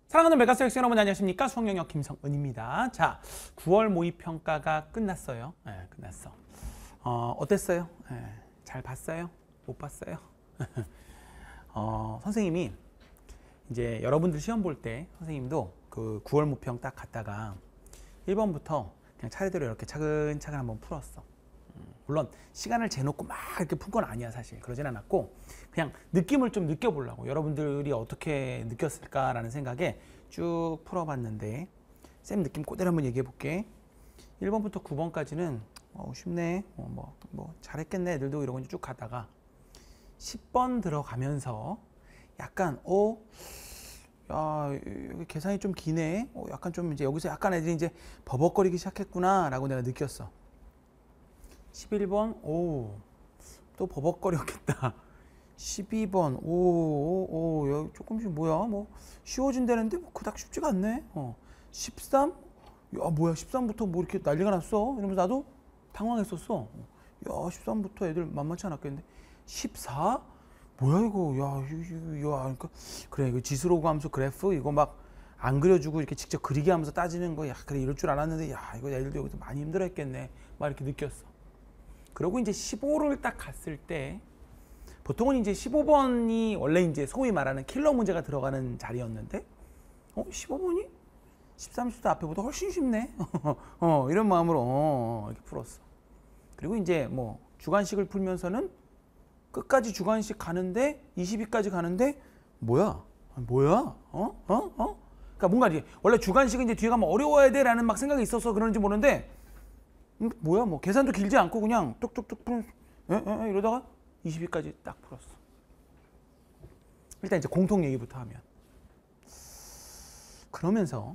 사랑하는 메가스 학생 여러분 안녕하십니까? 수학영역 김성은입니다. 자, 9월 모의평가가 끝났어요. 네, 끝났어. 어땠어요? 네, 잘 봤어요? 못 봤어요? 선생님이 이제 여러분들 시험 볼 때 선생님도 그 9월 모평 딱 갔다가 1번부터 그냥 차례대로 이렇게 차근차근 한번 풀었어. 물론 시간을 재놓고 막 이렇게 푼 건 아니야. 사실 그러진 않았고 그냥 느낌을 좀 느껴보려고 여러분들이 어떻게 느꼈을까라는 생각에 쭉 풀어봤는데 쌤 느낌 그대로 한번 얘기해 볼게. 1번부터 9번까지는 쉽네, 뭐 잘했겠네 애들도 이러고 쭉 가다가 10번 들어가면서 약간 야, 여기 계산이 좀 기네. 약간 좀 이제 여기서 약간 애들이 이제 버벅거리기 시작했구나 라고 내가 느꼈어. 11번 또 버벅거렸겠다. 12번 여기 조금씩 뭐야 뭐 쉬워진다는데 뭐 그닥 쉽지가 않네. 13 야 뭐야 13부터 뭐 이렇게 난리가 났어 이러면서 나도 당황했었어. 야 13부터 애들 만만치 않았겠는데 14 뭐야 이거 야 그러니까 그래 이거 지수로그 함수 그래프 이거 막 안 그려주고 이렇게 직접 그리게 하면서 따지는 거 야 그래 이럴 줄 알았는데 야 이거 애들도 여기서 많이 힘들었겠네 막 이렇게 느꼈어. 그리고 이제 15를 딱 갔을 때 보통은 이제 15번이 원래 이제 소위 말하는 킬러 문제가 들어가는 자리였는데 15번이 13, 14 앞에보다 훨씬 쉽네. 이런 마음으로 이렇게 풀었어. 그리고 이제 뭐 주관식을 풀면서는 끝까지 주관식 가는데 22까지 가는데 뭐야? 그러니까 뭔가 이제 원래 주관식은 이제 뒤에 가면 어려워야 돼라는 막 생각이 있어서 그런지 모르는데 뭐야 뭐 계산도 길지 않고 그냥 뚝뚝뚝 풀 이러다가 22까지 딱 풀었어. 일단 이제 공통 얘기부터 하면 그러면서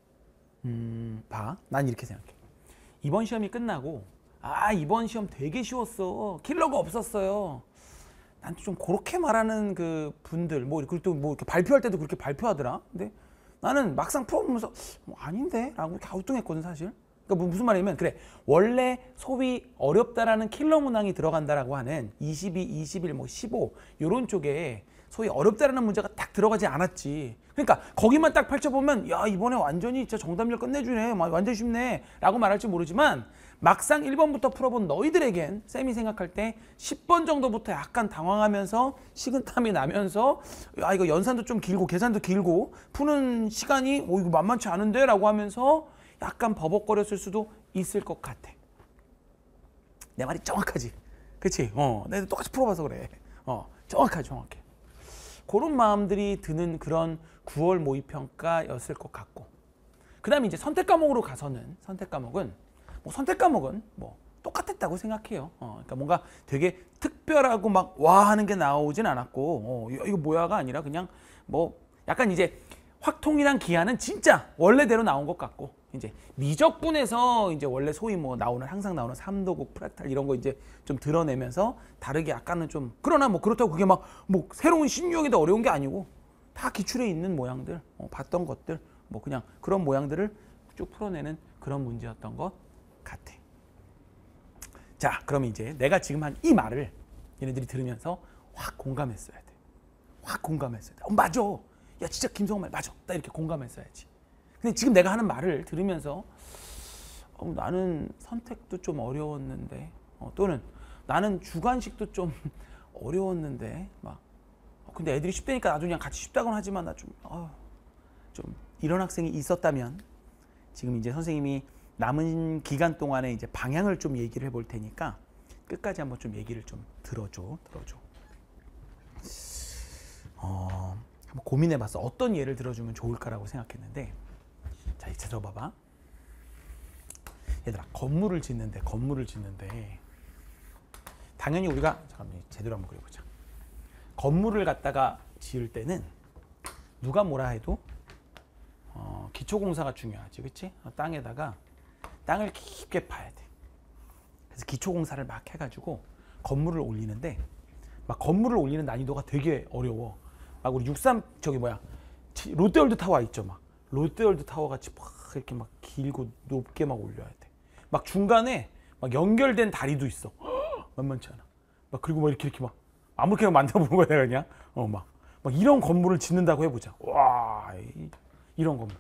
난 이렇게 생각해. 이번 시험이 끝나고 이번 시험 되게 쉬웠어. 킬러가 없었어요. 난 좀 그렇게 말하는 그 분들 그리고 또 뭐 이렇게 발표할 때도 그렇게 발표하더라. 근데 나는 막상 풀어보면서 아닌데? 라고 갸우뚱했거든 사실. 그러니까 무슨 말이냐면 그래 원래 소위 어렵다라는 킬러 문항이 들어간다라고 하는 22, 21, 15 이런 쪽에 소위 어렵다라는 문제가 딱 들어가지 않았지. 그러니까 거기만 딱 펼쳐보면 야 이번에 완전히 진짜 정답률 끝내주네 완전 쉽네 라고 말할지 모르지만 막상 1번부터 풀어본 너희들에겐 쌤이 생각할 때 10번 정도부터 약간 당황하면서 식은땀이 나면서 야 이거 연산도 좀 길고 계산도 길고 푸는 시간이 이거 만만치 않은데 라고 하면서 약간 버벅거렸을 수도 있을 것 같아. 내 말이 정확하지? 그치? 내가 똑같이 풀어봐서 그래. 정확해. 그런 마음들이 드는 그런 9월 모의평가였을 것 같고 그 다음에 이제 선택 과목으로 가서는 선택 과목은 뭐 똑같았다고 생각해요. 그러니까 뭔가 되게 특별하고 막 와 하는 게 나오진 않았고 이거 뭐야가 아니라 그냥 뭐 약간 이제 확통이랑 기하는 진짜 원래대로 나온 것 같고 이제 미적분에서 이제 원래 소위 뭐 항상 나오는 3도국 프랙탈 이런 거 이제 좀 드러내면서 다르게 약간은 좀 그러나 뭐 그렇다고 그게 막 뭐 새로운 신유형이다 어려운 게 아니고 다 기출에 있는 모양들 봤던 것들 뭐 그냥 그런 모양들을 쭉 풀어내는 그런 문제였던 것 같아. 자 그러면 이제 내가 지금 한 이 말을 얘네들이 들으면서 확 공감했어야 돼. 맞아. 야 진짜 김성훈 말 맞아. 나 이렇게 공감했어야지. 근데 지금 내가 하는 말을 들으면서 나는 선택도 좀 어려웠는데 또는 나는 주관식도 좀 어려웠는데 막 근데 애들이 쉽다니까 나도 그냥 같이 쉽다고는 하지만 나 좀 이런 학생이 있었다면 지금 이제 선생님이 남은 기간 동안에 이제 방향을 좀 얘기를 해볼 테니까 끝까지 한번 좀 얘기를 좀 들어줘. 한번 고민해봤어. 어떤 예를 들어주면 좋을까라고 생각했는데 자 이제 들어봐봐. 얘들아 건물을 짓는데 당연히 우리가 잠깐만 제대로 한번 그려보자. 건물을 갖다가 지을 때는 누가 뭐라 해도 기초공사가 중요하지, 그치? 땅에다가 땅을 깊게 파야 돼. 그래서 기초공사를 막 해가지고 건물을 올리는데 막 건물을 올리는 난이도가 되게 어려워. 막 우리 롯데월드 타워 있죠, 막 롯데월드 타워 같이 막 이렇게 막 길고 높게 막 올려야 돼. 막 중간에 막 연결된 다리도 있어. 만만치 않아. 막 그리고 막 이렇게 막 아무렇게나 만들어 보는 거야 내가 그냥. 막 이런 건물을 짓는다고 해보자. 와 이런 건물.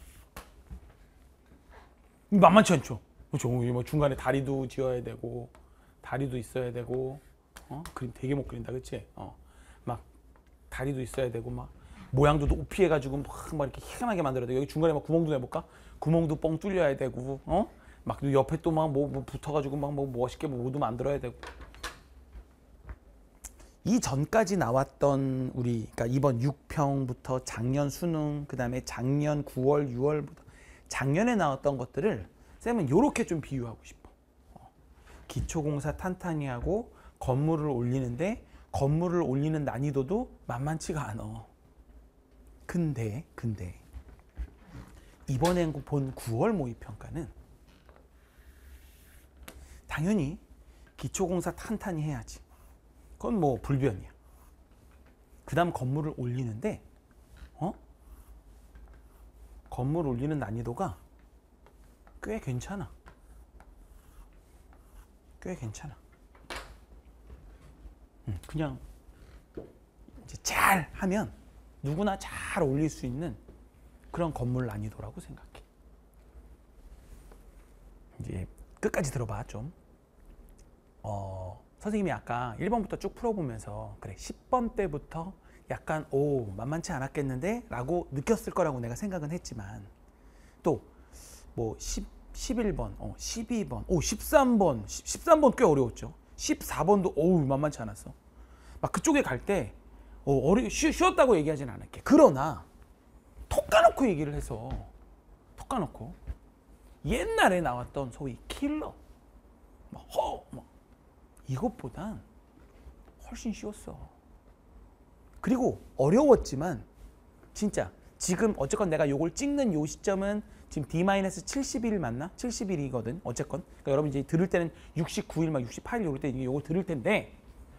만만치 않죠. 그렇죠. 뭐 중간에 다리도 지어야 되고 다리도 있어야 되고 그림 되게 못 그린다, 그렇지? 막 다리도 있어야 되고 막 모양도 높이 해가지고 막 이렇게 희한하게 만들어야 돼. 여기 중간에 막 구멍도 내볼까? 구멍도 뻥 뚫려야 되고 막 옆에 또 막 뭐 붙어가지고 막 뭐 멋있게 뭐도 만들어야 되고. 이 전까지 나왔던 우리 그러니까 이번 6평부터 작년 수능 그다음에 작년 9월 6월부터 작년에 나왔던 것들을 쌤은 이렇게 좀 비유하고 싶어. 기초공사 탄탄히 하고 건물을 올리는데 건물을 올리는 난이도도 만만치가 않아. 근데 이번에 본 9월 모의평가는 당연히 기초공사 탄탄히 해야지. 그건 뭐 불변이야. 그 다음 건물을 올리는데 건물 올리는 난이도가 꽤 괜찮아. 꽤 괜찮아. 그냥 이제 잘 하면 누구나 잘 올릴 수 있는 그런 건물 난이도라고 생각해. 이제 끝까지 들어봐 좀. 선생님이 아까 1번부터 쭉 풀어보면서 그래 10번 때부터 약간 만만치 않았겠는데 라고 느꼈을 거라고 내가 생각은 했지만 또 뭐 11번, 12번, 13번 13번 꽤 어려웠죠. 14번도 만만치 않았어. 막 그쪽에 갈 때 쉬웠다고 얘기하진 않을게. 그러나 톡 까놓고 얘기를 해서 톡 까놓고 옛날에 나왔던 소위 킬러 이것보단 훨씬 쉬웠어. 그리고 어려웠지만 진짜 지금 어쨌건 내가 요걸 찍는 요 시점은 지금 D-71 맞나? 70일이거든 어쨌건. 그러니까 여러분 이제 들을 때는 69일 막 68일 요럴 때 요걸 들을 텐데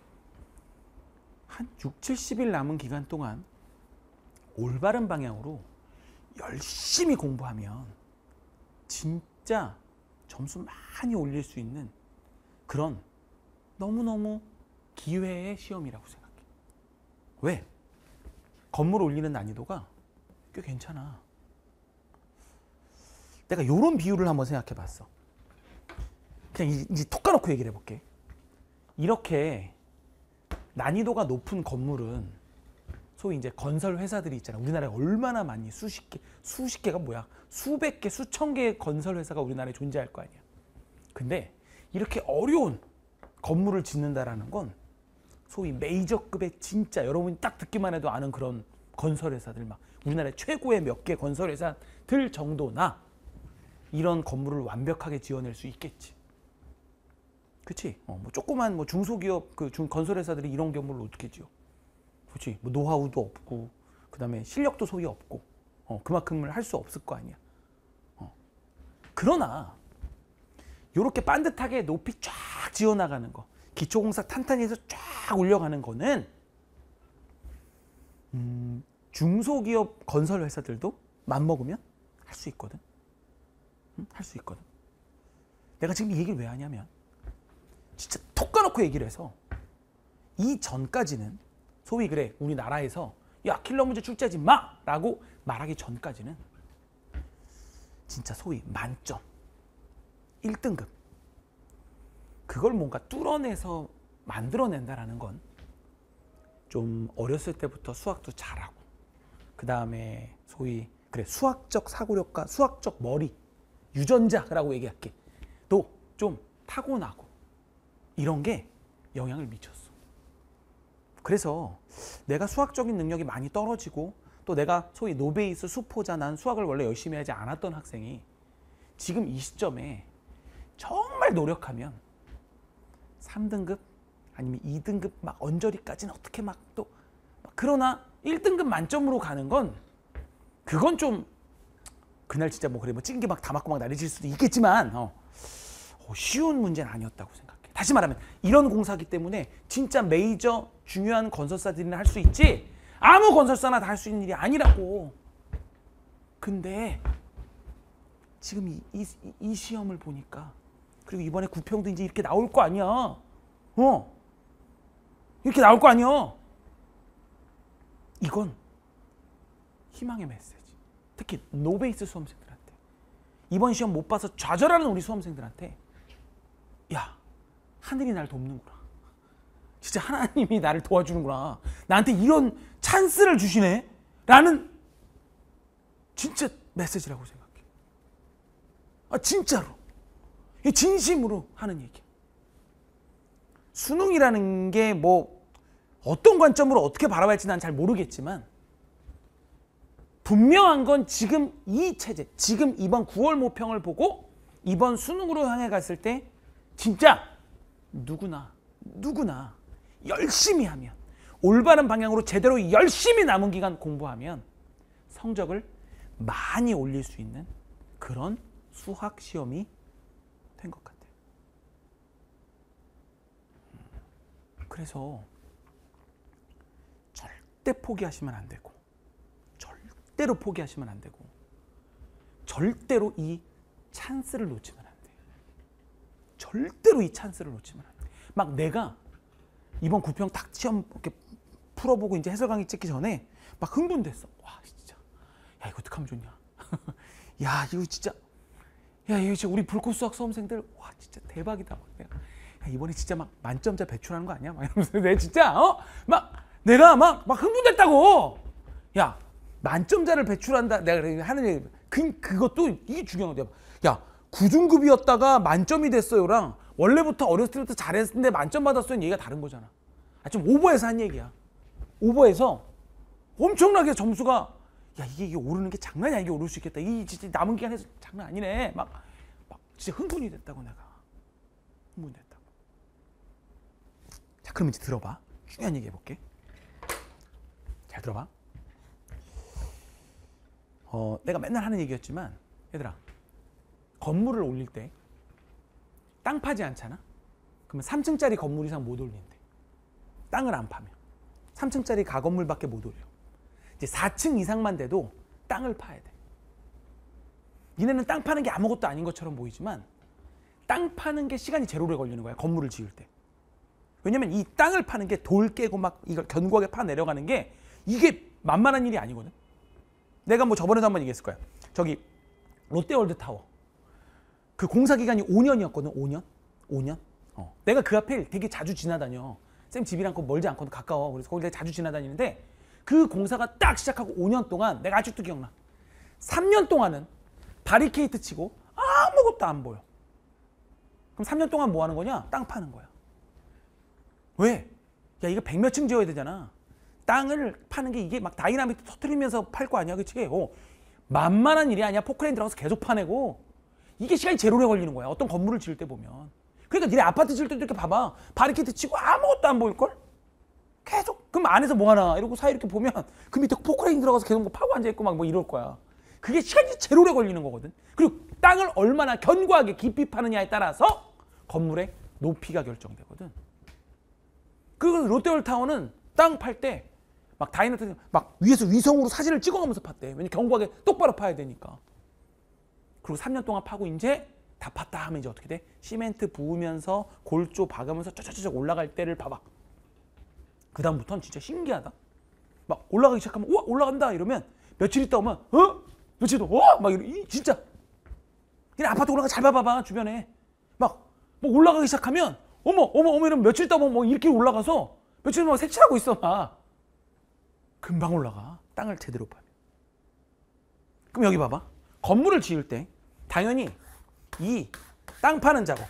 한 6, 70일 남은 기간 동안 올바른 방향으로 열심히 공부하면 진짜 점수 많이 올릴 수 있는 그런 너무너무 기회의 시험이라고 생각해. 왜? 건물 올리는 난이도가 꽤 괜찮아. 내가 이런 비유를 한번 생각해 봤어. 그냥 이제 톡 까놓고 얘기를 해볼게. 이렇게 난이도가 높은 건물은 소위 이제 건설 회사들이 있잖아. 우리나라에 얼마나 많이 수십 개가 뭐야? 수백 개, 수천 개의 건설 회사가 우리나라에 존재할 거 아니야. 근데 이렇게 어려운 건물을 짓는다라는 건 소위 메이저급의 진짜 여러분이 딱 듣기만 해도 아는 그런 건설 회사들 막 우리나라의 최고의 몇 개 건설 회사들 정도나 이런 건물을 완벽하게 지어낼 수 있겠지. 그치? 뭐 조그만 뭐 중소기업 건설 회사들이 이런 건물을 어떻게 지어? 그렇지? 뭐 노하우도 없고 그다음에 실력도 소위 없고 그만큼을 할 수 없을 거 아니야. 그러나 이렇게 반듯하게 높이 쫙 지어나가는 거, 기초공사 탄탄히 해서 쫙 올려가는 거는 중소기업 건설 회사들도 맘먹으면 할 수 있거든. 할 수 있거든. 내가 지금 이 얘기를 왜 하냐면 진짜 톡 까놓고 얘기를 해서 이 전까지는 소위 그래 우리나라에서 야 킬러 문제 출제하지 마! 라고 말하기 전까지는 진짜 소위 만점 1등급 그걸 뭔가 뚫어내서 만들어낸다라는 건 좀 어렸을 때부터 수학도 잘하고 그 다음에 소위 그래 수학적 사고력과 수학적 머리 유전자라고 얘기할게. 또 좀 타고나고 이런 게 영향을 미쳤어. 그래서 내가 수학적인 능력이 많이 떨어지고 또 내가 소위 노베이스 수포자 난 수학을 원래 열심히 하지 않았던 학생이 지금 이 시점에 정말 노력하면 3등급 아니면 2등급 막 언저리까지는 어떻게 막 또 그러나 1등급 만점으로 가는 건 그건 좀 그날 진짜 뭐 그래 뭐 찐게 막 다 맞고 막 난리칠 수도 있겠지만 쉬운 문제는 아니었다고 생각해. 다시 말하면 이런 공사기 때문에 진짜 메이저 중요한 건설사들이나 할 수 있지 아무 건설사나 다 할 수 있는 일이 아니라고. 근데 지금 이 시험을 보니까 그리고 이번에 9평도 이제 이렇게 나올 거 아니야. 이렇게 나올 거 아니야. 이건 희망의 메시지. 특히 노베이스 수험생들한테, 이번 시험 못 봐서 좌절하는 우리 수험생들한테, 야, 하늘이 날 돕는구나. 진짜 하나님이 나를 도와주는구나. 나한테 이런 찬스를 주시네. 라는 진짜 메시지라고 생각해. 진짜로. 진심으로 하는 얘기야. 수능이라는 게 뭐 어떤 관점으로 어떻게 바라봐야 할지 난 잘 모르겠지만, 분명한 건 지금 이 체제, 지금 이번 9월 모평을 보고 이번 수능으로 향해 갔을 때 진짜 누구나 열심히 하면, 올바른 방향으로 제대로 열심히 남은 기간 공부하면 성적을 많이 올릴 수 있는 그런 수학 시험이 된 것 같아요. 그래서 절대 포기하시면 안 되고, 절대로 포기하시면 안 되고, 절대로 이 찬스를 놓치면 안 돼요. 절대로 이 찬스를 놓치면 안 돼. 막 내가 이번 9평 딱 시험 이렇게 풀어보고 이제 해설 강의 찍기 전에 막 흥분됐어. 와, 진짜. 야, 이거 어떡하면 좋냐. 야, 이거 진짜. 야, 이거 진짜 우리 불꽃 수학 수험생들, 와, 진짜 대박이다. 야, 이번에 진짜 막 만점자 배출하는 거 아니야? 막 이러면서 내가 진짜, 내가 막 흥분됐다고. 야, 만점자를 배출한다. 내가 하는 얘기. 그것도 이게 중요한 거야. 야, 9등급이었다가 만점이 됐어요랑 원래부터 어렸을 때부터 잘했는데 만점 받았어요. 얘기가 다른 거잖아. 좀 오버해서 한 얘기야. 오버해서 엄청나게 점수가, 야, 이게 오르는 게 장난이 아니게 오를 수 있겠다. 이 진짜 남은 기간에서 장난 아니네. 막 진짜 흥분이 됐다고 내가. 흥분됐다고. 자, 그럼 이제 들어봐. 중요한 얘기 해볼게. 잘 들어봐. 내가 맨날 하는 얘기였지만, 얘들아, 건물을 올릴 때 땅 파지 않잖아? 그러면 3층짜리 건물 이상 못 올린대. 땅을 안 파면. 3층짜리 가건물밖에 못 올려. 이제 4층 이상만 돼도 땅을 파야 돼. 니네는 땅 파는 게 아무것도 아닌 것처럼 보이지만 땅 파는 게 시간이 제일 오래 걸리는 거야. 건물을 지을 때. 왜냐면 이 땅을 파는 게 돌 깨고 막 이걸 견고하게 파 내려가는 게 이게 만만한 일이 아니거든. 내가 뭐 저번에도 한번 얘기했을 거야. 저기 롯데월드 타워. 그 공사 기간이 5년이었거든. 5년? 내가 그 앞에 되게 자주 지나다녀. 쌤 집이랑 멀지 않거든. 가까워. 그래서 거기 내가 자주 지나다니는데 그 공사가 딱 시작하고 5년 동안 내가 아직도 기억나. 3년 동안은 바리케이트 치고 아무것도 안 보여. 그럼 3년 동안 뭐 하는 거냐? 땅 파는 거야. 왜? 야, 이거 100몇 층 지어야 되잖아. 땅을 파는 게 이게 막 다이나믹 터트리면서 팔 거 아니야. 그치? 만만한 일이 아니야. 포크레인 들어가서 계속 파내고. 이게 시간이 제일 오래 걸리는 거야. 어떤 건물을 지을 때 보면. 그러니까 니네 아파트 지을 때도 이렇게 봐봐. 바리케이트 치고 아무것도 안 보일걸? 계속. 그럼 안에서 뭐 하나 이러고 사이 이렇게 보면 그 밑에 포크레인 들어가서 계속 뭐 파고 앉아있고 막 뭐 이럴 거야. 그게 시간이 제일 오래 걸리는 거거든. 그리고 땅을 얼마나 견고하게 깊이 파느냐에 따라서 건물의 높이가 결정되거든. 그리고 롯데월타워는 땅 팔 때 막 다이너트 막 위에서 위성으로 사진을 찍어가면서 팠대. 왜냐면 견고하게 똑바로 파야 되니까. 그리고 3년 동안 파고 이제 다 팠다 하면 이제 어떻게 돼? 시멘트 부으면서 골조 박으면서 쩌쩌쩌 올라갈 때를 봐봐. 그 다음부터는 진짜 신기하다. 막 올라가기 시작하면 우와 올라간다 이러면 며칠 있다 오면 며칠 더 막 이러 진짜. 그냥 아파트 올라가 잘 봐봐봐 주변에 막 뭐 올라가기 시작하면 어머 이러면 며칠 있다 보면 뭐 이렇게 올라가서 며칠 막 색칠하고 있어 막. 금방 올라가. 땅을 제대로 파면. 그럼 여기 봐봐. 건물을 지을 때 당연히 이 땅 파는 작업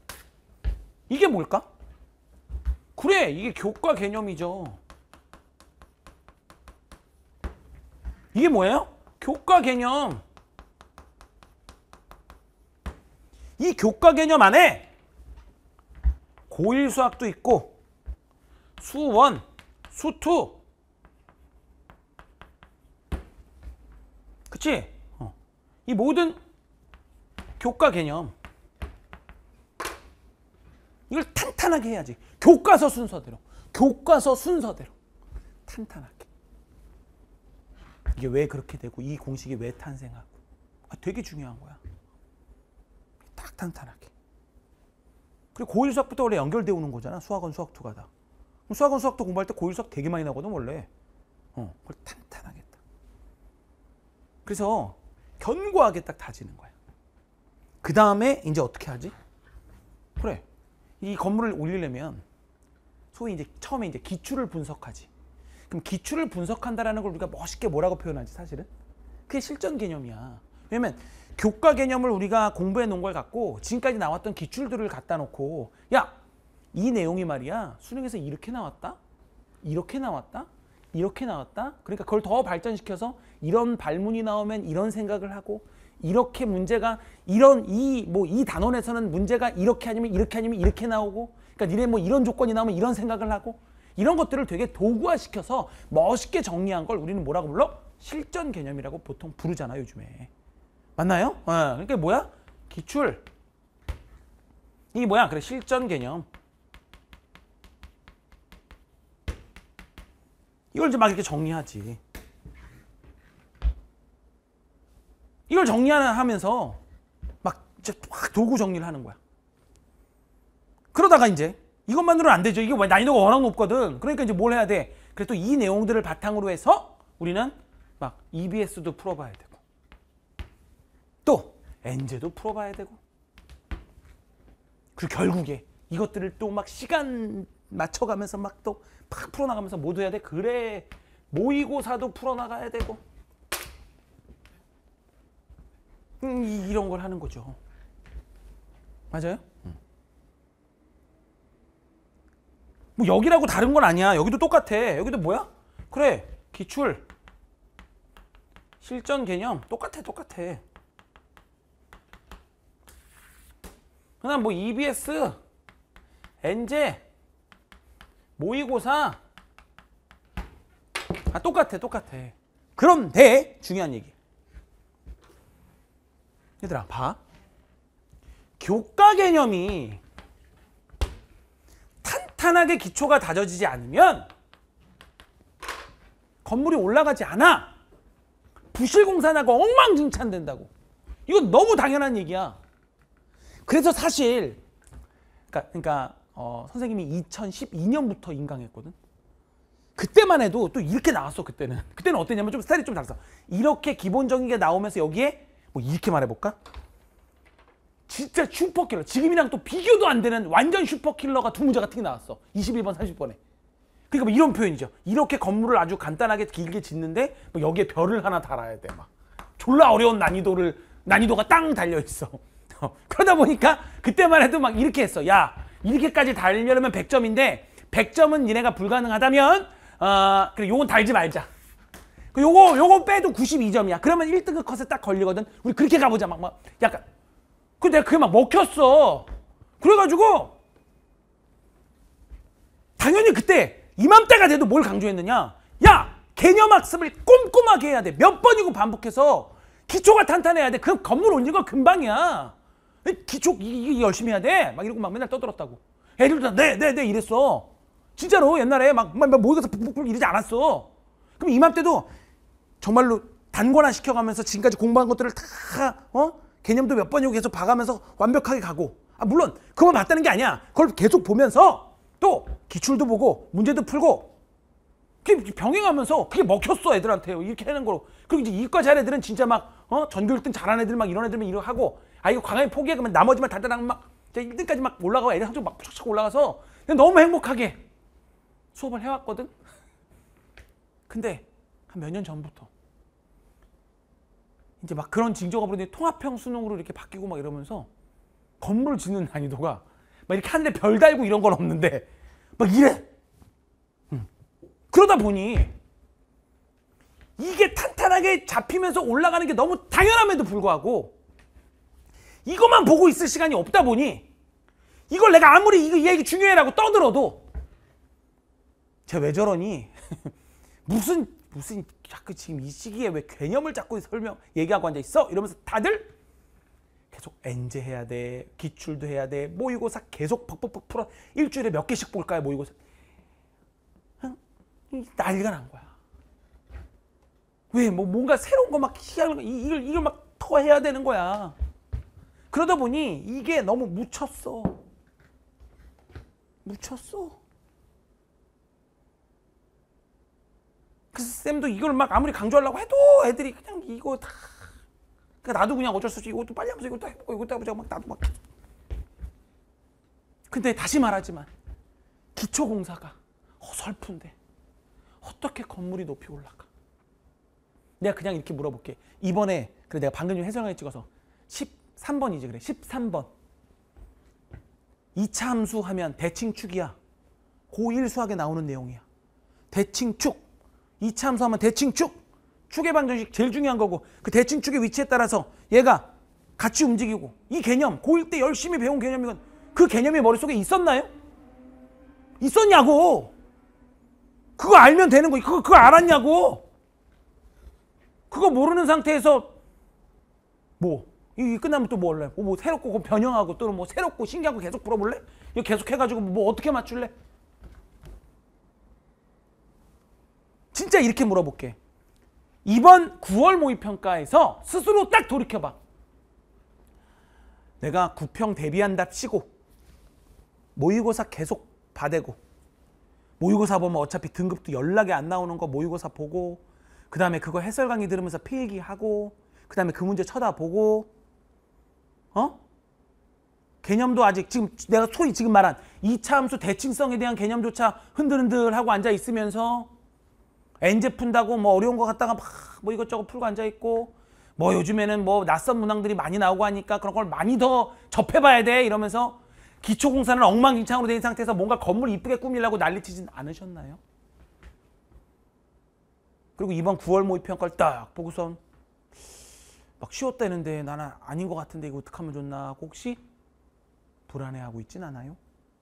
이게 뭘까? 그래 이게 교과 개념이죠. 이게 뭐예요? 교과 개념. 이 교과 개념 안에 고1 수학도 있고 수1, 수2 그치? 이 모든 교과 개념 이걸 탄탄하게 해야지. 교과서 순서대로 탄탄하게. 이게 왜 그렇게 되고 이 공식이 왜 탄생하고 되게 중요한 거야. 딱 탄탄하게. 그리고 고1 수학부터 원래 연결되어 오는 거잖아. 수학원, 수학2가 다. 수학원, 수학2 공부할 때 고1 수학 되게 많이 나거든 원래. 그걸 탄탄하게. 그래서 견고하게 딱 다지는 거야. 그 다음에 이제 어떻게 하지? 그래, 이 건물을 올리려면 소위 이제 처음에 이제 기출을 분석하지. 그럼 기출을 분석한다라는 걸 우리가 멋있게 뭐라고 표현하지 사실은? 그게 실전 개념이야. 왜냐면 교과 개념을 우리가 공부해 놓은 걸 갖고 지금까지 나왔던 기출들을 갖다 놓고 야, 이 내용이 말이야 수능에서 이렇게 나왔다? 이렇게 나왔다? 이렇게 나왔다? 그러니까 그걸 더 발전시켜서 이런 발문이 나오면 이런 생각을 하고 이렇게 문제가 이런 이 단원에서는 문제가 이렇게 아니면 이렇게 나오고 그러니까 니네 뭐 이런 조건이 나오면 이런 생각을 하고 이런 것들을 되게 도구화시켜서 멋있게 정리한 걸 우리는 뭐라고 불러? 실전 개념이라고 보통 부르잖아 요즘에. 맞나요? 그러니까 뭐야? 기출. 이게 뭐야? 그래, 실전 개념. 이걸 이제 막 이렇게 정리하지. 이걸 정리하면서 막 이제 확 도구 정리를 하는 거야. 그러다가 이제 이것만으로는 안 되죠. 이게 난이도가 워낙 높거든. 그러니까 이제 뭘 해야 돼? 그래서 또 이 내용들을 바탕으로 해서 우리는 막 EBS도 풀어봐야 되고 또 엔제도 풀어봐야 되고 그리고 결국에 이것들을 또 막 시간 맞춰가면서 막 또 팍 풀어나가면서 뭐 해야 돼? 그래, 모의고사도 풀어나가야 되고 이런 걸 하는 거죠. 맞아요? 뭐 여기라고 다른 건 아니야. 여기도 똑같아. 여기도 뭐야? 그래, 기출, 실전 개념 똑같아. 그다음 뭐 EBS, 엔제, 모의고사 똑같아. 그런데 중요한 얘기. 얘들아 봐. 교과 개념이 탄탄하게 기초가 다져지지 않으면 건물이 올라가지 않아. 부실공사나고 엉망진창 된다고. 이건 너무 당연한 얘기야. 그래서 사실 그러니까 선생님이 2012년부터 인강했거든. 그때만 해도 또 이렇게 나왔어. 그때는 어땠냐면 좀 스타일이 좀 달랐어. 이렇게 기본적인 게 나오면서 여기에 뭐 이렇게 말해볼까? 진짜 슈퍼킬러, 지금이랑 또 비교도 안 되는 완전 슈퍼킬러가 두 문제가 특히 나왔어. 21번 30번에. 그러니까 뭐 이런 표현이죠. 이렇게 건물을 아주 간단하게 길게 짓는데 뭐 여기에 별을 하나 달아야 돼. 막 졸라 어려운 난이도가 땅 달려있어. 그러다 보니까 그때만 해도 막 이렇게 했어. 야, 이렇게까지 달려면 100점인데 100점은 니네가 불가능하다면 그래, 요건 달지 말자. 요거 빼도 92점이야. 그러면 1등급 컷에 딱 걸리거든. 우리 그렇게 가보자. 막 약간. 근데 내가 그게 막 먹혔어. 그래가지고 당연히 그때 이맘때가 돼도 뭘 강조했느냐. 야, 개념학습을 꼼꼼하게 해야 돼. 몇 번이고 반복해서 기초가 탄탄해야 돼. 그럼 건물 올리는 건 금방이야. 기초 이게 열심히 해야 돼. 막 이러고 막 맨날 떠들었다고. 애들도 네 이랬어. 진짜로 옛날에 막 모의고사 푹푹 이러지 않았어. 그럼 이맘때도 정말로 단권화 시켜가면서 지금까지 공부한 것들을 다 개념도 몇 번이고 계속 봐가면서 완벽하게 가고. 물론 그만 봤다는 게 아니야. 그걸 계속 보면서 또 기출도 보고 문제도 풀고 그게 병행하면서 그게 먹혔어 애들한테. 이렇게 하는 거로. 그리고 이제 이과 잘 애들은 진짜 막 전교 1등 잘하는 애들 막 이런 애들만 이렇게 하고 이거 과감히 포기해. 그러면 나머지만 달달하면 막 1등까지 막 올라가고 애들 한쪽 막 쫙쫙 올라가서 너무 행복하게 수업을 해왔거든. 근데 한 몇 년 전부터 이제 막 그런 징조가 보이는데 통합형 수능으로 이렇게 바뀌고 막 이러면서 건물 짓는 난이도가 막 이렇게 하는데 별 달고 이런 건 없는데 막 이래. 그러다 보니 이게 탄탄하게 잡히면서 올라가는 게 너무 당연함에도 불구하고 이것만 보고 있을 시간이 없다 보니 이걸 내가 아무리 이 얘기 중요해라고 떠들어도 쟤 왜 저러니? 무슨 자꾸 지금 이 시기에 왜 개념을 자꾸 얘기하고 앉아있어? 이러면서 다들 계속 엔제 해야 돼, 기출도 해야 돼, 모의고사 계속 퍽퍽퍽 풀어. 일주일에 몇 개씩 볼까요 모의고사? 난리가 난 거야. 왜? 뭔가 새로운 거 막 희한한 거 이걸 막 더 해야 되는 거야. 그러다 보니 이게 너무 묻혔어. 그 쌤도 이걸 막 아무리 강조하려고 해도 애들이 그냥 이거 다. 그러니까 나도 그냥 어쩔 수 없이 이것도 빨리 하면서 이것도 해보고 이것도 해보자고 막 나도 막. 근데 다시 말하지만 기초공사가 어설픈데 어떻게 건물이 높이 올라가? 내가 그냥 이렇게 물어볼게. 이번에 그래 내가 방금 좀 해설강의 찍어서 13번이지 그래 13번 2차 함수 하면 대칭축이야. 고1 수학에 나오는 내용이야. 대칭축 2차 함수 하면 대칭축 축의 방정식 제일 중요한 거고 그 대칭축의 위치에 따라서 얘가 같이 움직이고 이 개념 고1 때 열심히 배운 개념이건 그 개념이 머릿속에 있었나요? 있었냐고. 그거 알면 되는 거. 그거 알았냐고. 그거 모르는 상태에서 뭐 이 끝나면 또 뭐 할래? 뭐 새롭고 변형하고 또는 뭐 새롭고 신기한 거 계속 풀어볼래? 이거 계속 해가지고 뭐 어떻게 맞출래? 진짜 이렇게 물어볼게. 이번 9월 모의평가에서 스스로 딱 돌이켜봐. 내가 구평 대비한답시고 모의고사 계속 받애고 모의고사 보면 어차피 등급도 연락이 안 나오는 거 모의고사 보고 그 다음에 그거 해설 강의 들으면서 필기하고 그 다음에 그 문제 쳐다보고 개념도 아직 지금 내가 소위 지금 말한 2차 함수 대칭성에 대한 개념조차 흔들흔들하고 앉아 있으면서 엔제 푼다고 뭐 어려운 거 갖다가 막 뭐 이것저것 풀고 앉아 있고 뭐 요즘에는 뭐 낯선 문항들이 많이 나오고 하니까 그런 걸 많이 더 접해봐야 돼 이러면서 기초공사는 엉망진창으로 된 상태에서 뭔가 건물 이쁘게 꾸미려고 난리치진 않으셨나요? 그리고 이번 9월 모의평가를 딱 보고선 막 쉬웠다는데 나는 아닌 것 같은데 이거 어떡하면 좋나 하고 혹시 불안해하고 있진 않아요?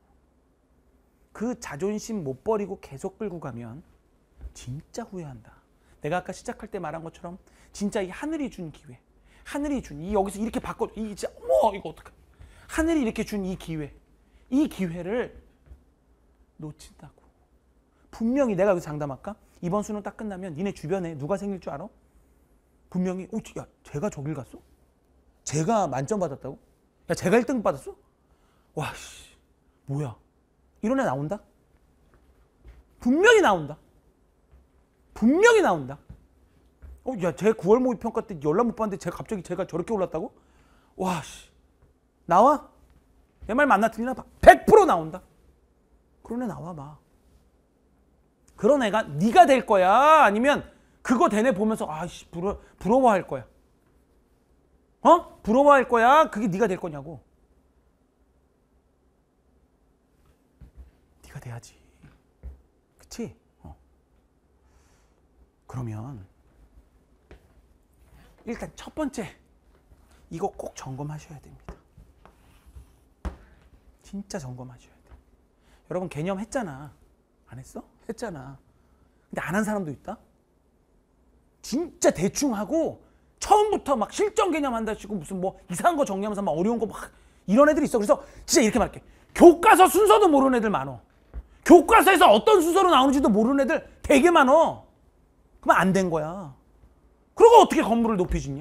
그 자존심 못 버리고 계속 끌고 가면 진짜 후회한다. 내가 아까 시작할 때 말한 것처럼 진짜 이 하늘이 준 기회, 하늘이 준 이 여기서 이렇게 바꿔 이 진짜 어머 이거 어떡해? 하늘이 이렇게 준 이 기회, 이 기회를 놓친다고. 분명히 내가 여기서 장담할까? 이번 수능 딱 끝나면 니네 주변에 누가 생길 줄 알아? 분명히 야 쟤가 저길 갔어? 쟤가 만점 받았다고? 야 쟤가 1등 받았어? 와 씨 뭐야 이런 애 나온다? 분명히 나온다. 분명히 나온다. 야 쟤 9월 모의평가 때 연락 못 받는데 갑자기 쟤가 저렇게 올랐다고? 와 씨 나와? 내 말 맞나 틀리나 봐. 100% 나온다. 그런 애 나와봐. 그런 애가 네가 될 거야? 아니면 그거 된 애 보면서 아씨 부러워할 거야? 부러워할 거야? 그게 네가 될 거냐고. 네가 돼야지. 그치? 그러면 일단 첫 번째 이거 꼭 점검하셔야 됩니다. 진짜 점검하셔야 돼. 여러분 개념 했잖아. 안 했어? 했잖아. 근데 안 한 사람도 있다? 진짜 대충 하고 처음부터 막 실전 개념 한다시고 무슨 뭐 이상한 거 정리하면서 막 어려운 거 막 이런 애들이 있어. 그래서 진짜 이렇게 말할게. 교과서 순서도 모르는 애들 많어. 교과서에서 어떤 순서로 나오는지도 모르는 애들 되게 많어. 그러면 안 된 거야. 그러고 어떻게 건물을 높이 짓냐?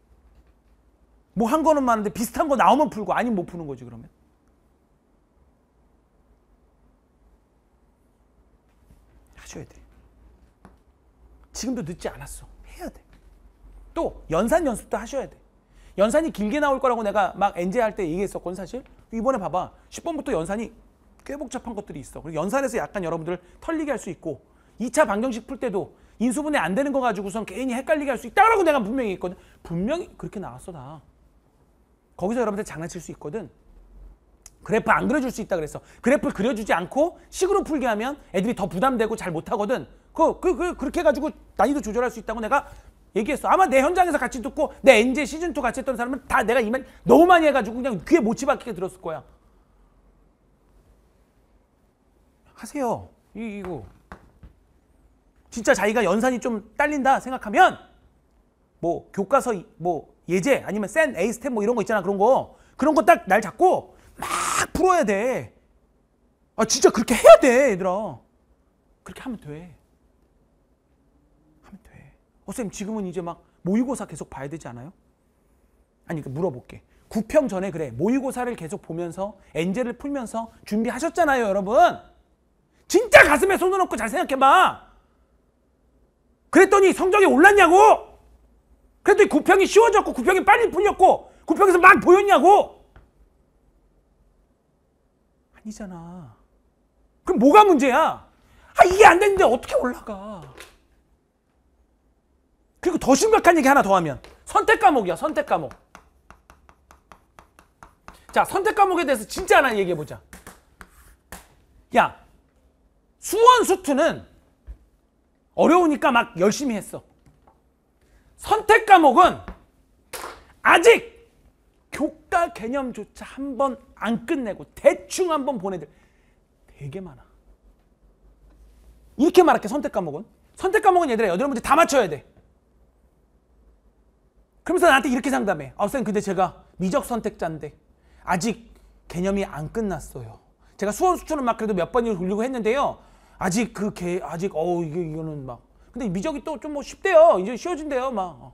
뭐 한 거는 많은데 비슷한 거 나오면 풀고 아니면 못 푸는 거지 그러면. 하셔야 돼. 지금도 늦지 않았어. 해야 돼. 또 연산 연습도 하셔야 돼. 연산이 길게 나올 거라고 내가 막 엔제 할 때 얘기했었거든 사실. 이번에 봐봐. 10번부터 연산이 꽤 복잡한 것들이 있어. 그리고 연산에서 약간 여러분들 털리게 할 수 있고 2차 방정식 풀 때도 인수분해 안 되는 거 가지고선 괜히 헷갈리게 할 수 있다라고 내가 분명히 했거든. 분명히 그렇게 나왔어 다. 거기서 여러분들 장난칠 수 있거든. 그래프 안 그려줄 수 있다 그랬어. 그래프를 그려주지 않고 식으로 풀게 하면 애들이 더 부담되고 잘 못하거든. 그렇게 해가지고 난이도 조절할 수 있다고 내가 얘기했어. 아마 내 현장에서 같이 듣고 내 엔제 시즌2 같이 했던 사람은 다 내가 이 말 너무 많이 해가지고 그냥 귀에 못치 박히게 들었을 거야. 하세요. 이거 진짜 자기가 연산이 좀 딸린다 생각하면 뭐 교과서 뭐 예제 아니면 센 A스텝 뭐 이런 거 있잖아. 그런 거 딱 날 잡고 막 풀어야 돼. 아 진짜 그렇게 해야 돼 얘들아. 그렇게 하면 돼. 하면 돼. 선생님 지금은 이제 막 모의고사 계속 봐야 되지 않아요? 아니 물어볼게. 구평 전에 그래 모의고사를 계속 보면서 엔제를 풀면서 준비하셨잖아요 여러분. 진짜 가슴에 손을 얹고 잘 생각해봐. 그랬더니 성적이 올랐냐고. 그랬더니 구평이 쉬워졌고 구평이 빨리 풀렸고 구평에서 막 보였냐고. 아니잖아. 그럼 뭐가 문제야? 이게 안 되는데 어떻게 올라가. 그리고 더 심각한 얘기 하나 더 하면 선택 과목이야. 선택 과목. 자, 선택 과목에 대해서 진짜 하나 얘기해보자. 야, 수원 수투는 어려우니까 막 열심히 했어. 선택 과목은 아직 교과 개념조차 한 번 안 끝내고 대충 한 번 보내들 되게 많아. 이렇게 말할게. 선택 과목은. 선택 과목은 얘들아 8문제 다 맞춰야 돼. 그러면서 나한테 이렇게 상담해. 선생님 근데 제가 미적 선택자인데 아직 개념이 안 끝났어요. 제가 수원 수투는 막 그래도 몇 번 돌리고 했는데요. 아직 이거는 막. 근데 미적이 또 좀 뭐 쉽대요. 이제 쉬워진대요. 막.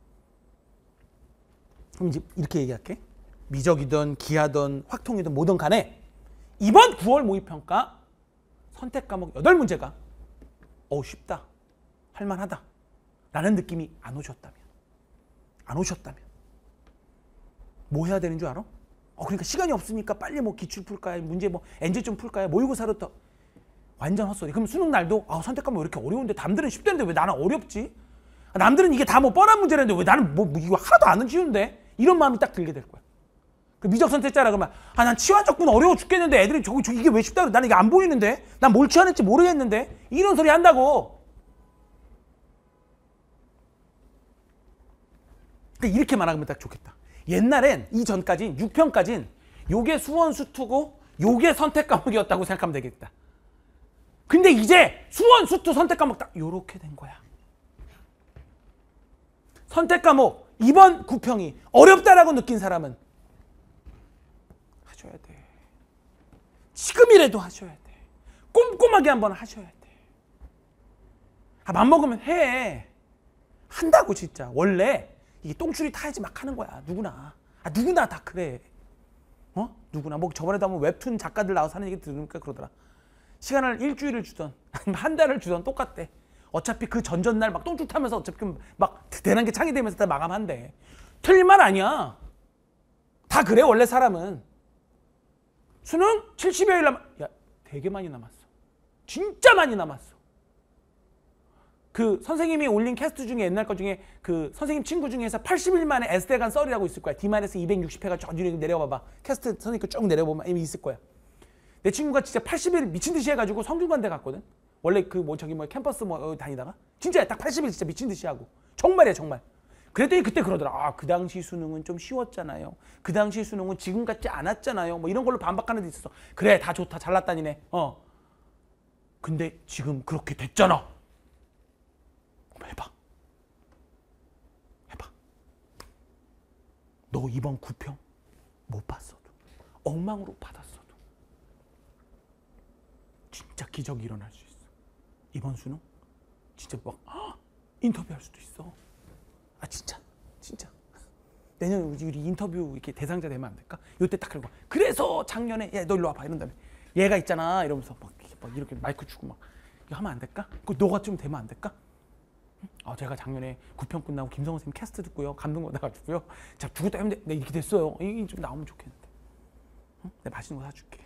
그럼 이제 이렇게 얘기할게. 미적이든 기하든 확통이든 뭐든 간에 이번 9월 모의평가 선택 과목 8문제가 쉽다. 할만하다. 라는 느낌이 안 오셨다면. 뭐 해야 되는 줄 알아? 그러니까 시간이 없으니까 빨리 뭐 기출 풀까요? 문제 뭐 엔제 좀 풀까요? 모의고사로 또 완전 헛소리. 그럼 수능 날도 선택 과목 왜 이렇게 어려운데 남들은 쉽다는데 왜 나는 어렵지? 남들은 이게 다 뭐 뻔한 문제라는데 왜 나는 뭐 이거 하나도 안 쉬운데? 이런 마음이 딱 들게 될 거야. 그 미적 선택자라 그러면 난 치환적분 어려워 죽겠는데 애들이 저기 이게 왜 쉽다 그래? 나는 이게 안 보이는데? 난 뭘 치환했지 모르겠는데? 이런 소리 한다고. 그러니까 이렇게 말하면 딱 좋겠다. 옛날엔 이전까진 6편까진 요게 수원 수투고 요게 선택 과목이었다고 생각하면 되겠다. 근데 이제 수원 수투 선택 과목 딱 요렇게 된 거야. 선택 과목 이번 구평이 어렵다라고 느낀 사람은 하셔야 돼. 지금이라도 하셔야 돼. 꼼꼼하게 한번 하셔야 돼. 맘먹으면 해. 한다고 진짜. 원래 이게 똥줄이 타야지 막 하는 거야. 누구나. 누구나 다 그래. 누구나. 뭐 저번에도 한번 웹툰 작가들 나와서 하는 얘기 들으니까 그러더라. 시간을 일주일을 주던 한 달을 주던 똑같대. 어차피 그 전전날 막 똥줄 타면서 어차피 막 대단한 게 창의되면서 다 마감한대. 틀린 말 아니야. 다 그래 원래 사람은. 수능 70여일 야 되게 많이 남았어. 진짜 많이 남았어. 그 선생님이 올린 캐스트 중에 옛날 거 중에 그 선생님 친구 중에서 80일 만에 에스테간 썰이라고 있을 거야. D-260회가 쭉 내려봐봐. 캐스트 선생님 거 쭉 내려보면 이미 있을 거야. 내 친구가 진짜 80일 미친 듯이 해가지고 성균관대 갔거든. 원래 그 캠퍼스 다니다가 진짜 딱 80일 진짜 미친 듯이 하고. 정말이야 정말. 그랬더니 그때 그러더라. 그 당시 수능은 좀 쉬웠잖아요. 그 당시 수능은 지금 같지 않았잖아요. 뭐 이런 걸로 반박하는 데 있었어. 그래 다 좋다 잘났다니네. 근데 지금 그렇게 됐잖아. 해봐. 너 이번 구평 못 봤어도 엉망으로 받았어도 진짜 기적이 일어날 수 있어. 이번 수능 진짜 막 인터뷰할 수도 있어. 진짜 내년에 우리 인터뷰 이렇게 대상자 되면 안 될까? 요때 딱 그러고 그래서 작년에 야 너 일로 와봐 이런 다음에 얘가 있잖아 이러면서 막 이렇게 마이크 주고 막 이거 하면 안 될까? 그 너가 좀 되면 안 될까? 제가 작년에 9편 끝나고 김성호 선생님 캐스트 듣고요 감동 받아가지고요 자 누구 때문에 내 이렇게 됐어요. 이게 좀 나오면 좋겠는데 내가 맛있는 거 사줄게.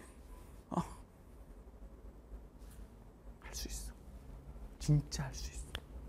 할 수 있어. 진짜 할 수 있어.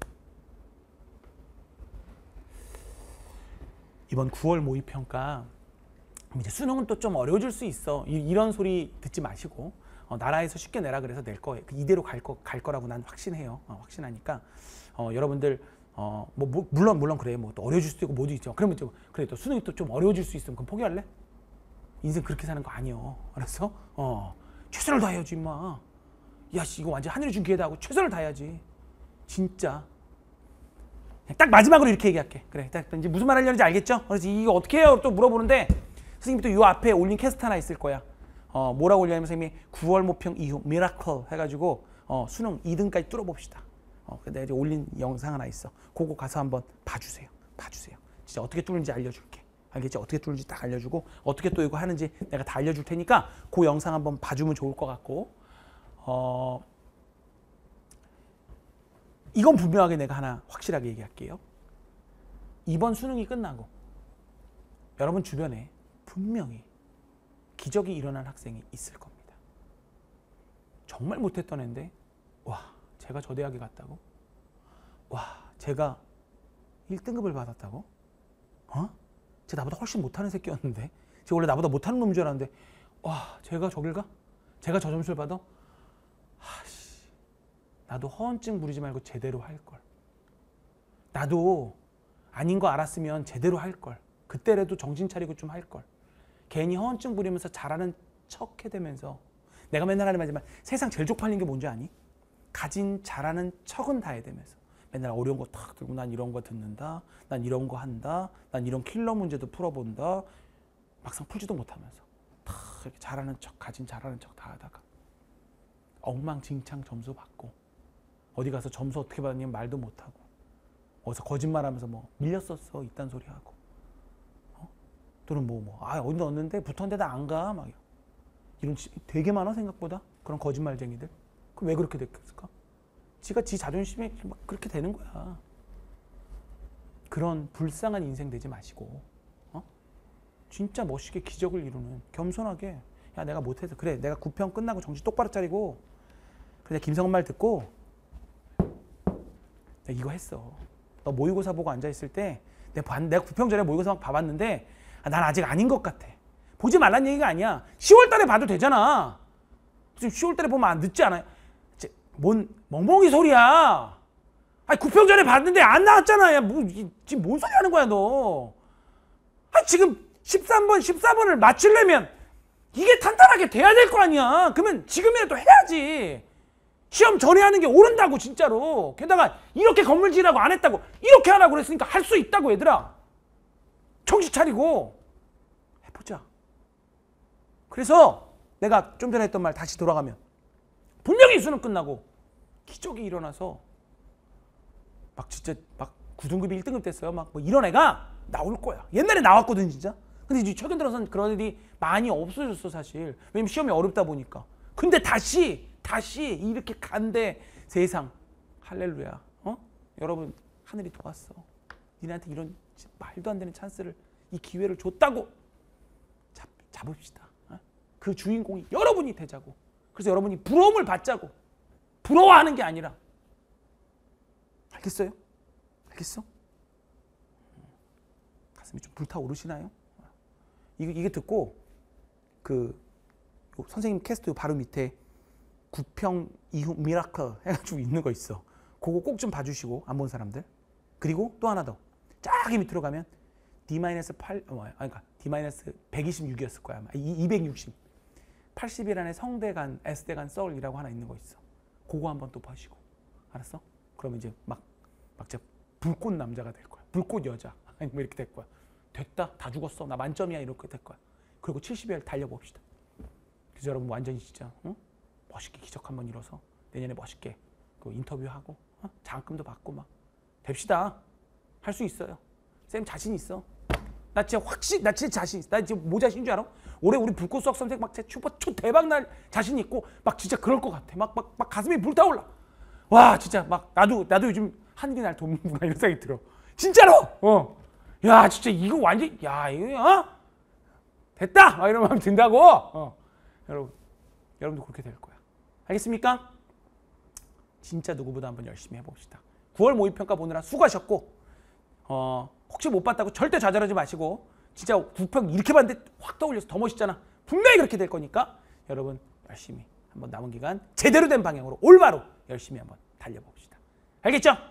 이번 9월 모의평가 이제 수능은 또 좀 어려워질 수 있어. 이런 소리 듣지 마시고 나라에서 쉽게 내라 그래서 낼 거 이대로 갈 거라고 난 확신해요. 확신하니까 여러분들 물론 그래 뭐 또 어려워질 수도 있고 뭐도 있죠. 그러면 좀 그래 또 수능이 또 좀 어려워질 수 있으면 그럼 포기할래? 인생 그렇게 사는 거 아니여. 알았어? 최선을 다해야지 임마. 야 씨, 이거 완전 하늘이 준 기회다 하고 최선을 다해야지. 진짜. 딱 마지막으로 이렇게 얘기할게. 그래, 딱 이제 무슨 말 하려는지 알겠죠? 그래서 이거 어떻게 해요? 또 물어보는데 선생님이 또 이 앞에 올린 캐스트 하나 있을 거야. 뭐라고 올려냐면 선생님이 9월 모평 이후 미라클 해가지고 수능 2등까지 뚫어봅시다. 내가 이제 올린 영상 하나 있어. 그거 가서 한번 봐주세요. 진짜 어떻게 뚫는지 알려줄게. 알겠지? 어떻게 뚫는지 딱 알려주고 어떻게 또 이거 하는지 내가 다 알려줄 테니까 그 영상 한번 봐주면 좋을 것 같고 이건 분명하게 내가 하나 확실하게 얘기할게요. 이번 수능이 끝나고 여러분 주변에 분명히 기적이 일어난 학생이 있을 겁니다. 정말 못했던 애인데 와, 제가 저 대학에 갔다고? 와, 제가 1등급을 받았다고? 쟤 나보다 훨씬 못하는 새끼였는데? 쟤 원래 나보다 못하는 놈인 줄 알았는데 와, 제가 저길 가? 제가 저 점수를 받아? 나도 허언증 부리지 말고 제대로 할걸. 나도 아닌 거 알았으면 제대로 할걸. 그때라도 정신 차리고 좀 할걸. 괜히 허언증 부리면서 잘하는 척 해대면서 내가 맨날 하는 말이지만 세상 제일 쪽팔린 게 뭔지 아니? 가진 잘하는 척은 다 해대면서 맨날 어려운 거 탁 들고 난 이런 거 듣는다. 난 이런 거 한다. 난 이런 킬러 문제도 풀어본다. 막상 풀지도 못하면서 탁 이렇게 잘하는 척, 가진 잘하는 척 다 하다가 엉망진창 점수 받고 어디 가서 점수 어떻게 받았냐면 말도 못하고 어디서 거짓말하면서 뭐 밀렸었어 이딴 소리 하고 또는 어디 넣었는데 붙었는데 나 안 가 막 이런 되게 많아 생각보다 그런 거짓말쟁이들. 그 왜 그렇게 됐을까? 지가 지 자존심이 막 그렇게 되는 거야. 그런 불쌍한 인생 되지 마시고 진짜 멋있게 기적을 이루는 겸손하게 야 내가 못해서 그래 내가 9평 끝나고 정신 똑바로 차리고 그래 김성은 말 듣고 내가 이거 했어. 너 모의고사 보고 앉아있을 때 내가 9평 전에 모의고사 막 봐봤는데 난 아직 아닌 것 같아. 보지 말란 얘기가 아니야. 10월 달에 봐도 되잖아. 지금 10월 달에 보면 늦지 않아요? 뭔 멍멍이 소리야. 아니 9평 전에 봤는데 안 나왔잖아. 야, 지금 뭔 소리 하는 거야 너. 아니 지금 13번, 14번을 맞추려면 이게 탄탄하게 돼야 될 거 아니야. 그러면 지금이라도 해야지. 시험 전에 하는 게 옳은다고 진짜로. 게다가 이렇게 건물지라고 안 했다고 이렇게 하라고 그랬으니까 할 수 있다고 얘들아. 정신 차리고 해보자. 그래서 내가 좀 전에 했던 말 다시 돌아가면 분명히 수능 끝나고 기적이 일어나서 막 진짜 막 9등급이 1등급 됐어요. 막 뭐 이런 애가 나올 거야. 옛날에 나왔거든 진짜. 근데 이제 최근 들어서는 그런 애들이 많이 없어졌어 사실. 왜냐면 시험이 어렵다 보니까. 근데 다시 이렇게 간대 세상. 할렐루야. 여러분 하늘이 도왔어. 니네한테 이런 말도 안 되는 찬스를 이 기회를 줬다고 잡읍시다. 그 주인공이 여러분이 되자고. 그래서 여러분이 부러움을 받자고. 부러워하는 게 아니라. 알겠어요? 알겠어? 가슴이 좀 불타오르시나요? 이게 듣고 그 선생님 캐스트 바로 밑에 9평 이후 미라클 해가지고 있는 거 있어. 그거 꼭 좀 봐주시고 안 본 사람들. 그리고 또 하나 더. 쫙 밑으로 가면 D-8 그러니까 D-126이었을 거야. 아마 260. 80이라는 성대간, S대간 썰이라고 하나 있는 거 있어. 그거 한번 또 보시고. 알았어? 그러면 이제 막 진짜 불꽃 남자가 될 거야. 불꽃 여자. 아니 뭐 이렇게 될 거야. 됐다. 다 죽었어. 나 만점이야. 이렇게 될 거야. 그리고 70일 달려봅시다. 그래서 여러분 완전히 진짜 멋있게 기적 한번 이뤄서 내년에 멋있게 그 인터뷰하고 장학금도 받고 막 됩시다. 할 수 있어요. 쌤 자신 있어. 나 진짜 자신 있어. 나 지금 뭐 자신인 줄 알아? 올해 우리 불꽃 수학 선생 막 초 대박 날 자신 있고 막 진짜 그럴 것 같아. 막 가슴이 불타올라. 와 진짜 막 나도 요즘 하늘이 날 돕는구나 이런 생각이 들어. 진짜로. 야 진짜 이거 완전 야 이거 됐다. 막 이런 마음 든다고. 여러분도 그렇게 될 거야. 알겠습니까? 진짜 누구보다 한번 열심히 해봅시다. 9월 모의평가 보느라 수고하셨고 혹시 못 봤다고 절대 좌절하지 마시고 진짜 9평 이렇게 봤는데 확 떠올려서 더 멋있잖아. 분명히 그렇게 될 거니까 여러분 열심히 한번 남은 기간 제대로 된 방향으로 올바로 열심히 한번 달려봅시다. 알겠죠?